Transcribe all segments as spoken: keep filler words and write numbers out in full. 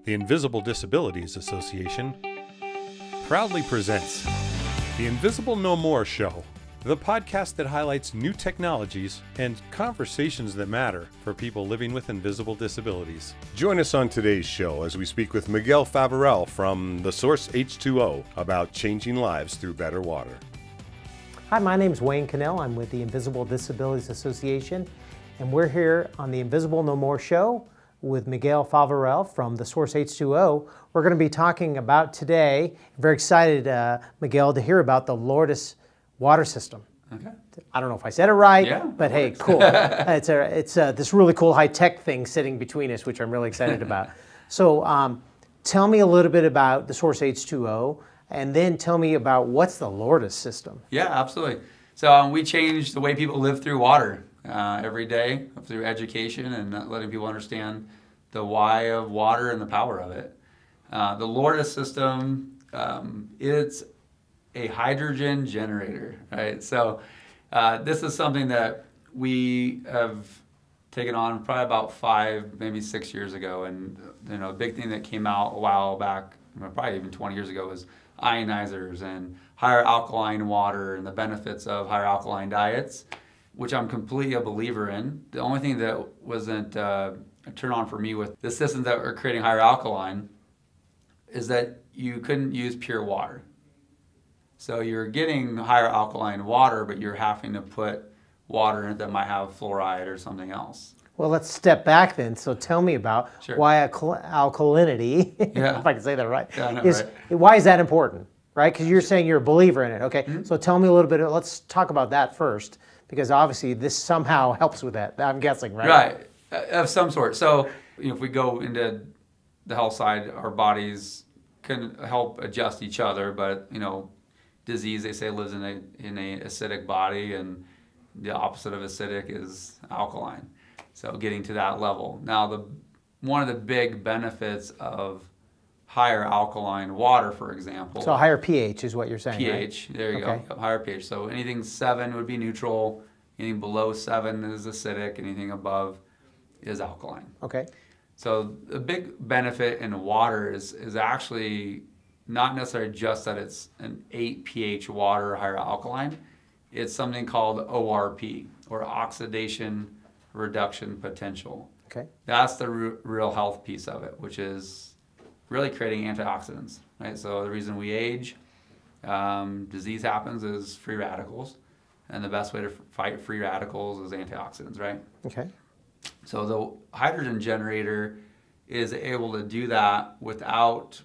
The Invisible Disabilities Association proudly presents the InvisibleNoMore the podcast that highlights new technologies and conversations that matter for people living with invisible disabilities. Join us on today's show as we speak with Miguel Favarel from the Source H two O about changing lives through better water. Hi, my name is Wayne Cannell. I'm with the Invisible Disabilities Association, and we're here on the InvisibleNoMore show with Miguel Favarel from the Source H two O. We're going to be talking about today, very excited, uh, Miguel, to hear about the Lourdes water system. Okay. I don't know if I said it right, yeah, but hey, cool. it's a, it's a, this really cool high-tech thing sitting between us, which I'm really excited about. So um, tell me a little bit about the Source H two O, and then tell me about what's the Lourdes system. Yeah, absolutely. So um, we change the way people live through water uh, every day through education and letting people understand the why of water and the power of it. Uh, the Lourdes system, um, it's a hydrogen generator, right? So uh, this is something that we have taken on probably about five, maybe six years ago. And you know, a big thing that came out a while back, probably even twenty years ago, was ionizers and higher alkaline water and the benefits of higher alkaline diets, which I'm completely a believer in. The only thing that wasn't uh, a turn on for me with the systems that were creating higher alkaline is that you couldn't use pure water. So you're getting higher alkaline water, but you're having to put water in it that might have fluoride or something else. Well, let's step back then. So tell me about Sure. why alkal alkalinity, Yeah. if I can say that right, Yeah, I know, is, right? why is that important, right? Because you're saying you're a believer in it, okay? Mm-hmm. So tell me a little bit, let's talk about that first, because obviously this somehow helps with that, I'm guessing, right? Right, uh, of some sort. So you know, if we go into the health side, our bodies can help adjust each other, but you know, disease, they say, lives in a in a acidic body, and the opposite of acidic is alkaline. So getting to that level. Now, the one of the big benefits of higher alkaline water, for example. So higher pH is what you're saying, pH, right? there you Okay. go, higher pH. So anything seven would be neutral, anything below seven is acidic, anything above is alkaline. Okay. So the big benefit in water is is actually not necessarily just that it's an eight pH water, higher alkaline. It's something called O R P, or oxidation reduction potential. Okay. That's the r real health piece of it, which is really creating antioxidants, right? So the reason we age, um, disease happens, is free radicals. And the best way to fight free radicals is antioxidants, right? Okay. So the hydrogen generator is able to do that without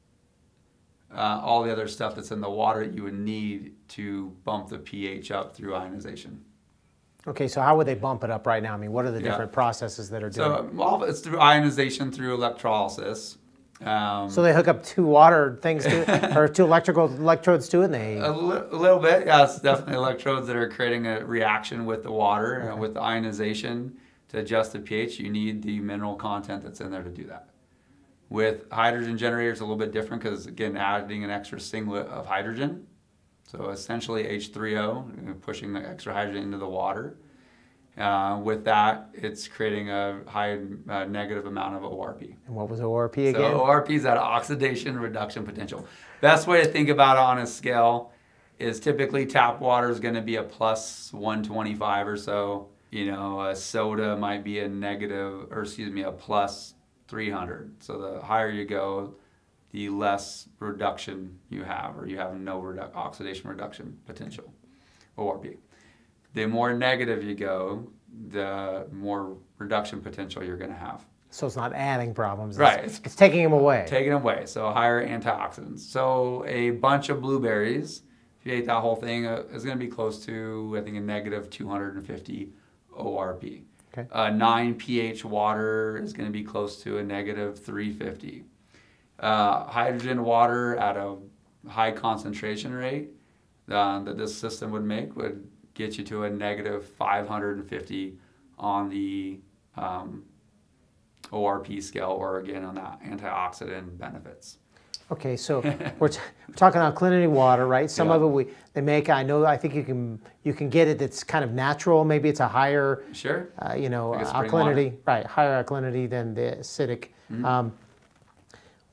Uh, all the other stuff that's in the water that you would need to bump the pH up through ionization. Okay, so how would they bump it up right now? I mean, what are the Yeah. different processes that are doing it? So well, it's through ionization, through electrolysis. Um, So they hook up two water things to it, or two electrical electrodes to it, and they... a, li a little bit, yeah, it's definitely electrodes that are creating a reaction with the water, Okay. and with the ionization to adjust the pH, you need the mineral content that's in there to do that. With hydrogen generators, a little bit different because, again, adding an extra singlet of hydrogen. So essentially H three O, pushing the extra hydrogen into the water. Uh, with that, it's creating a high uh, negative amount of O R P. And what was O R P again? So O R P is that oxidation reduction potential. Best way to think about it on a scale is typically tap water is going to be a plus one twenty-five or so. You know, a soda might be a negative, or excuse me, a plus three hundred. So the higher you go, the less reduction you have, or you have no redu oxidation reduction potential, O R P. The more negative you go, the more reduction potential you're going to have. So it's not adding problems. It's, Right. It's, it's taking them away. Taking away, so higher antioxidants. So a bunch of blueberries, if you ate that whole thing, uh, is going to be close to, I think, a negative two hundred fifty O R P. Okay. Uh, nine pH water is going to be close to a negative three fifty. Uh, hydrogen water at a high concentration rate uh, that this system would make would get you to a negative five hundred fifty on the um, O R P scale, or again on that antioxidant benefits. Okay, so we're, t we're talking alkalinity water, right? Some Yeah. of it we they make. I know. I think you can you can get it. That's kind of natural. Maybe it's a higher, Sure. uh, you know, Like a uh, spring alkalinity, right? Higher alkalinity than the acidic. Mm-hmm. um,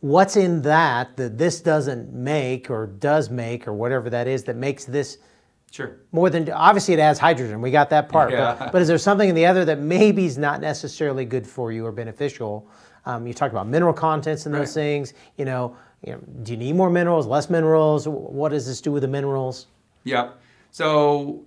what's in that that this doesn't make or does make or whatever that is that makes this Sure. more than, obviously it adds hydrogen, we got that part, Yeah. but, but is there something in the other that maybe is not necessarily good for you or beneficial? Um, you talked about mineral contents in those Right. things, you know, you know, do you need more minerals, less minerals? What does this do with the minerals? Yep. So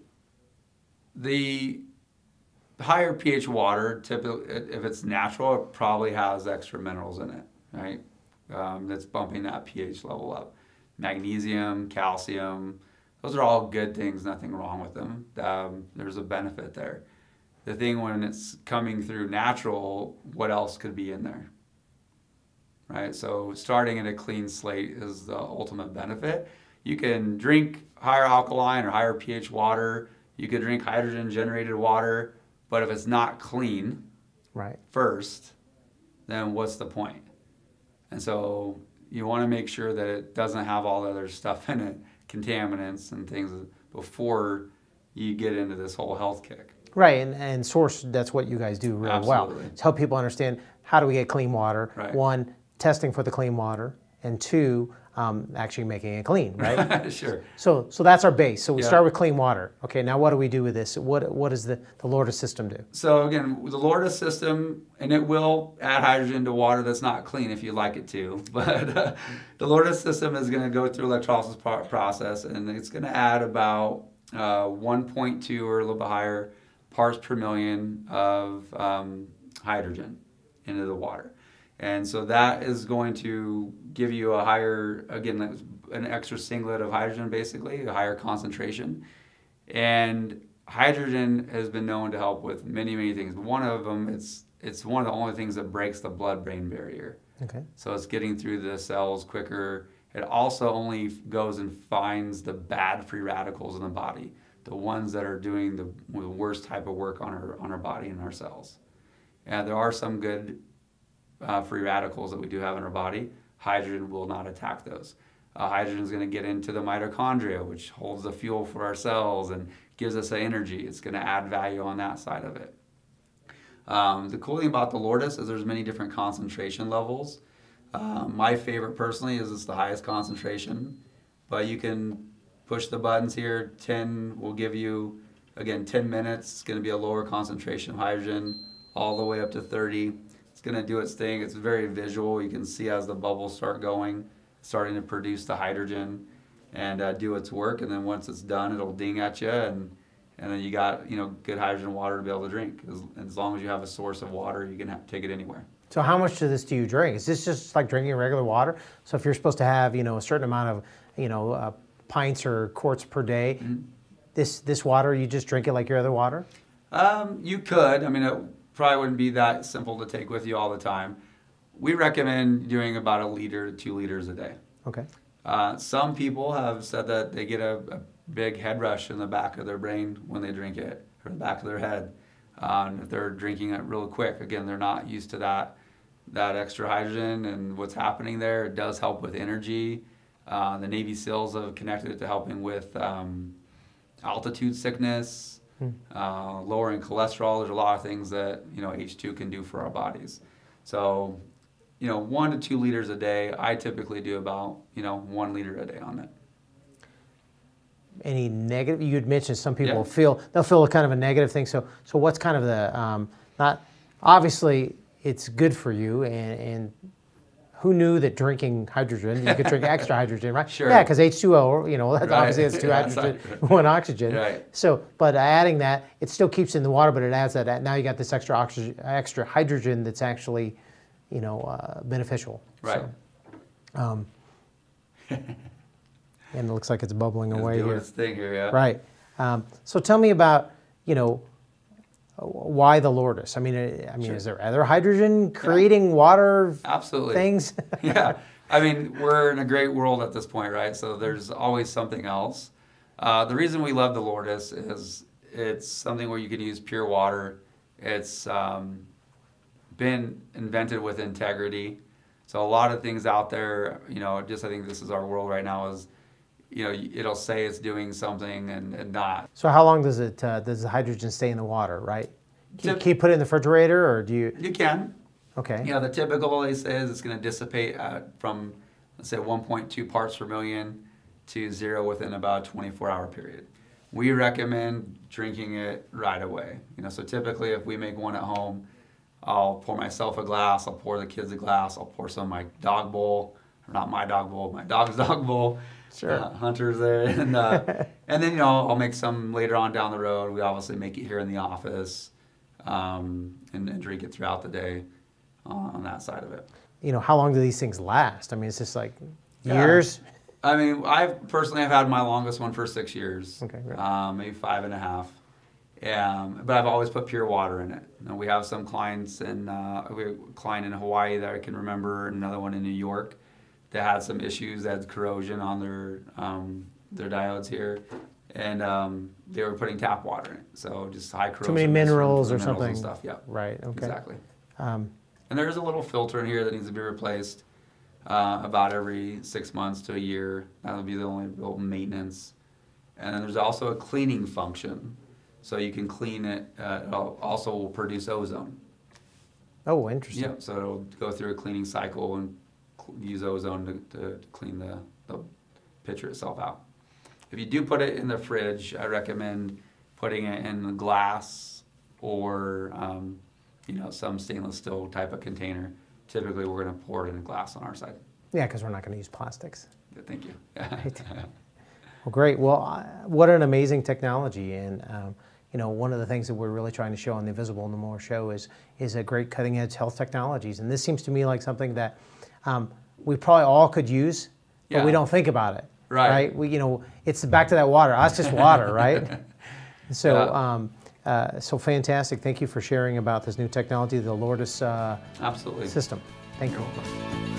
the higher pH water, typically, if it's natural, it probably has extra minerals in it, right? Um, that's bumping that pH level up. Magnesium, calcium, those are all good things, nothing wrong with them. Um, there's a benefit there. The thing when it's coming through natural, what else could be in there? Right? So starting at a clean slate is the ultimate benefit. You can drink higher alkaline or higher pH water. You could drink hydrogen generated water, but if it's not clean right. first, then what's the point? And so you want to make sure that it doesn't have all the other stuff in it, contaminants and things, before you get into this whole health kick. Right, and, and source, that's what you guys do really Absolutely. well. To help people understand how do we get clean water. Right. One, testing for the clean water, and two, um, actually making it clean, right? Sure. So, so that's our base. So we Yeah. start with clean water. Okay, now what do we do with this? What, what does the, the Lourdes system do? So again, the Lourdes system, and it will add hydrogen to water that's not clean if you like it to, but uh, the Lourdes system is going to go through electrolysis pro- process, and it's going to add about uh, one point two or a little bit higher parts per million of um, hydrogen into the water. And so that is going to give you a higher, again, an extra singlet of hydrogen, basically, a higher concentration. And hydrogen has been known to help with many, many things. One of them, it's it's one of the only things that breaks the blood-brain barrier. Okay. So it's getting through the cells quicker. It also only goes and finds the bad free radicals in the body, the ones that are doing the, the worst type of work on our on our body and our cells. And there are some good uh, free radicals that we do have in our body. Hydrogen will not attack those. Uh, hydrogen is going to get into the mitochondria, which holds the fuel for our cells and gives us the energy. It's going to add value on that side of it. Um, the cool thing about the Lourdes is there's many different concentration levels. Um, my favorite personally is it's the highest concentration, but you can push the buttons here. ten will give you, again, ten minutes. It's going to be a lower concentration of hydrogen, all the way up to thirty. It's going to do its thing. It's very visual. You can see as the bubbles start going, starting to produce the hydrogen and uh, do its work. And then once it's done, it'll ding at you, and and then you got, you know, good hydrogen water to be able to drink. As, as long as you have a source of water, you can have, take it anywhere. So how much of this do you drink? Is this just like drinking regular water? So if you're supposed to have, you know, a certain amount of, you know, uh, pints or quarts per day, mm-hmm. this this water, you just drink it like your other water? Um, you could. I mean, it probably wouldn't be that simple to take with you all the time. We recommend doing about a liter to two liters a day. Okay. Uh, some people have said that they get a, a big head rush in the back of their brain when they drink it, or the back of their head. Uh, and if they're drinking it real quick, again, they're not used to that that extra hydrogen and what's happening there. It does help with energy. Uh, the Navy SEALs have connected it to helping with um, altitude sickness, hmm. uh, lowering cholesterol. There's a lot of things that, you know, H two can do for our bodies. So, you know, one to two liters a day. I typically do about, you know, one liter a day on it. Any negative? You had mentioned some people Yeah. feel they'll feel a kind of a negative thing. So, so what's kind of the um, not obviously it's good for you, and, and who knew that drinking hydrogen you could drink extra hydrogen, right? Sure. Yeah, because H two O, you know, that's Right. obviously it's two Yeah, hydrogen, exactly. one oxygen. Right. So, but adding that, it still keeps in the water, but it adds that. Now you got this extra oxygen, extra hydrogen that's actually, you know, uh, beneficial. Right. So, um, and it looks like it's bubbling It's away doing here. its thing here, yeah. Right. Um, so tell me about, you know, why the Lourdes? I mean, I mean, Sure. is there other hydrogen creating yeah. water Absolutely. things? Yeah. I mean, we're in a great world at this point, right? So there's always something else. Uh, the reason we love the Lourdes is it's something where you can use pure water. It's um, been invented with integrity. So a lot of things out there, you know, just I think this is our world right now is, you know, it'll say it's doing something and, and not. So how long does it uh, does the hydrogen stay in the water? Right? Can, So, you, can you put it in the refrigerator, or do you? You can. Okay. You know, the typical, they say, is it's going to dissipate at, from, let's say, one point two parts per million to zero within about a twenty-four hour period. We recommend drinking it right away. You know, so typically if we make one at home, I'll pour myself a glass, I'll pour the kids a glass, I'll pour some of my dog bowl, or not my dog bowl, my dog's dog bowl. Sure. Uh, Hunter's there. And, uh, and then, you know, I'll make some later on down the road. We obviously make it here in the office um, and, and drink it throughout the day uh, on that side of it. You know, how long do these things last? I mean, it's just like Yeah. years? I mean, I personally have had my longest one for six years. Okay, great. Um, maybe five and a half. Um, but I've always put pure water in it. You know, we have some clients, and uh, we have a client in Hawaii that I can remember, and another one in New York that had some issues, that had corrosion on their um, their diodes here, and um, they were putting tap water in it. So just high corrosion. Too many minerals or minerals something. And stuff. Yeah. Right. Okay. Exactly. Um, and there's a little filter in here that needs to be replaced uh, about every six months to a year. That'll be the only real maintenance. And then there's also a cleaning function. So you can clean it. Uh, it also will produce ozone. oh, interesting. Yeah, so it'll go through a cleaning cycle and cl- use ozone to, to clean the, the pitcher itself out. If you do put it in the fridge, I recommend putting it in the glass or um, you know, some stainless steel type of container. Typically, we're going to pour it in a glass on our side. Yeah, because we're not going to use plastics. Yeah, thank you. Right. Well, great. Well, uh, what an amazing technology. And, um, you know, one of the things that we're really trying to show on the InvisibleNomore show is, is a great cutting edge health technologies. And this seems to me like something that um, we probably all could use, but Yeah. we don't think about it. Right. Right. We, you know, it's back to that water. That's just water, right? So, Yeah. um, uh, so fantastic. Thank you for sharing about this new technology, the Lourdes uh, Absolutely. system. Thank You're you. welcome.